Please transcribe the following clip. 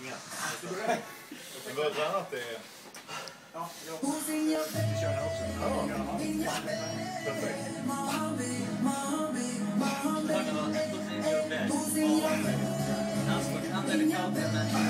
Inga. Men vad är annat det är? Ja, vi kör här också. Ja, perfekt. Han är lite kaffe, men